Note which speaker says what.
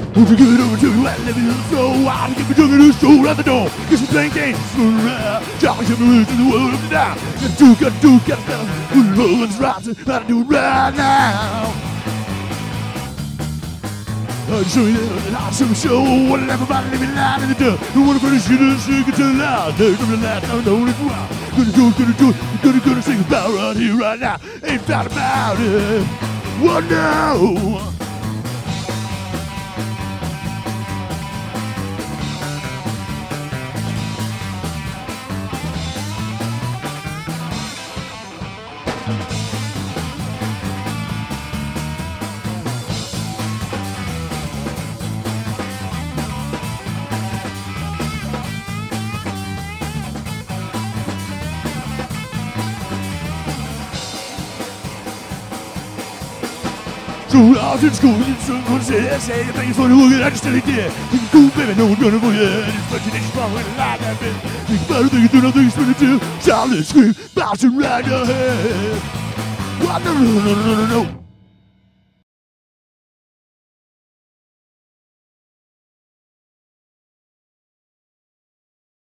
Speaker 1: Won't you give it over to you and let me throw? I'll give me drunk and stroll out the door. Get some playing games, Johnny should be rich in the world up and down. Gotta do, put it over and right, gotta do it right now. I'll show you that I'll show what everybody living lying in the dirt. Don't wanna finish it and sing it too loud. There's no light, I know it's wild. Gonna sing about right here, right now. Ain't thought about it. What now? So I was in school, and someone said, say you think it's funny, look at I just tell you did. You can cool, baby, no one's gonna for you. It's but you didn't fall in a lie, that bitch. Think about it, think you do nothing, you spin it too. Silent scream, bouncing right your head. What? No.